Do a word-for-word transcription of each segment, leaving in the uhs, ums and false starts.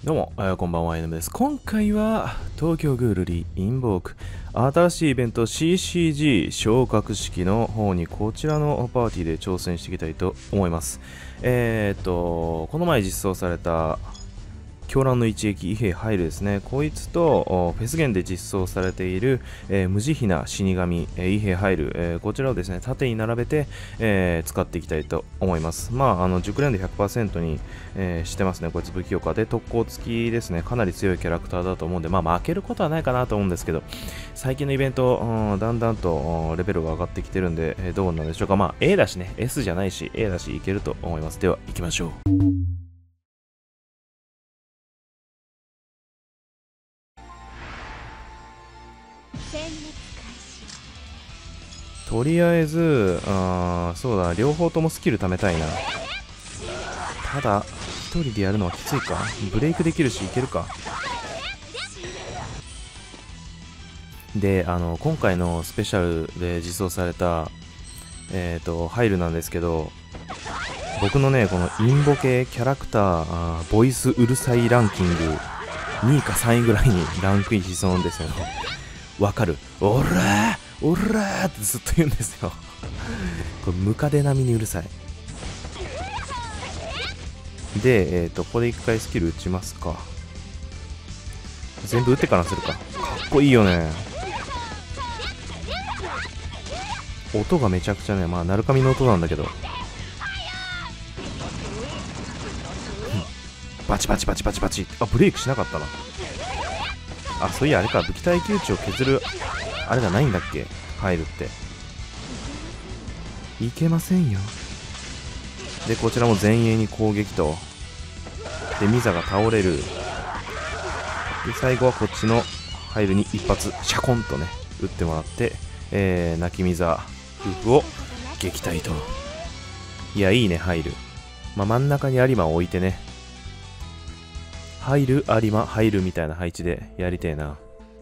どうも、えーこんばんは、エヌエム です。今回は、東京グールリインボーク、新しいイベント シーシージー 昇格式の方にこちらのパーティーで挑戦していきたいと思います。えーっと、この前実装された、狂乱の一撃、伊兵入るですね。こいつと、フェスゲンで実装されている、えー無慈悲な死神、えー、伊兵入る、えーこちらをですね、縦に並べて、えー使っていきたいと思います。まあ、あの、熟練で ひゃくパーセント に、えーしてますね。こいつ武器強化で特攻付きですね。かなり強いキャラクターだと思うんで、まあ、負けることはないかなと思うんですけど、最近のイベント、うん、だんだんとうんレベルが上がってきてるんで、えーどうなんでしょうか。まあ、A だしね、S じゃないし、A だし、いけると思います。では、行きましょう。 殲滅開始。 とりあえず、あーそうだ、両方ともスキル貯めたいな。ただ、一人でやるのはきついか。ブレイクできるし、いけるか。で、あの、今回のスペシャルで実装された、えっ、と、ハイルなんですけど、僕のね、このインボ系キャラクター、あーボイスうるさいランキング、にいかさんいぐらいにランクインしそうなんですよね。わかる？オラーオラーってずっと言うんですよ。これムカデ並みにうるさい。で、えっ、と、ここで一回スキル打ちますか。全部打ってからするか。かっこいいよね。音がめちゃくちゃね、まあ、鳴神の音なんだけど。バチバチバチバチバチ。あ、ブレイクしなかったな。あ、そういや、あれか、武器耐久値を削る、あれがないんだっけ？入るって。いけませんよ。で、こちらも前衛に攻撃と。で、ミザが倒れる。で、最後はこっちのハイルに一発、シャコンとね、打ってもらって、えー、泣きミザ夫婦を撃退と。いや、いいね、ハイル。まあ、真ん中に有馬を置いてね、入る、有馬、入るみたいな配置でやりてえな。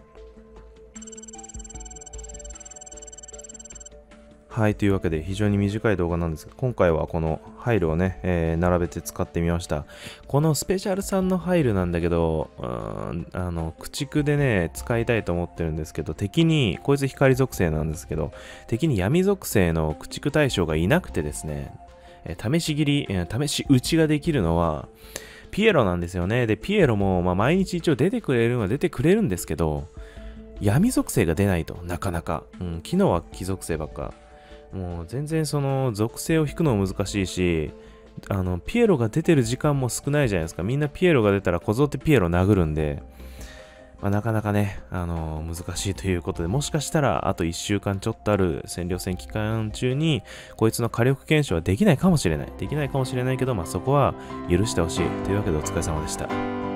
はい、というわけで非常に短い動画なんですが、今回はこのハイルをね、えー並べて使ってみました。このスペシャルさんのハイルなんだけど、うーんあの、駆逐でね、使いたいと思ってるんですけど、敵に、こいつ光属性なんですけど、敵に闇属性の駆逐対象がいなくてですね、えー試し切り、えー試し撃ちができるのは、ピエロなんですよね。で、ピエロも、まあ、毎日一応出てくれるのは出てくれるんですけど、闇属性が出ないとなかなか。うん、昨日は木属性ばっか。もう全然その属性を引くのも難しいし、あの、ピエロが出てる時間も少ないじゃないですか。みんなピエロが出たらこぞってピエロ殴るんで、まあ、なかなかね、あのー難しいということで、もしかしたらあといっしゅうかんちょっとある占領戦期間中に、こいつの火力検証はできないかもしれない。できないかもしれないけど、まあ、そこは許してほしい。というわけでお疲れ様でした。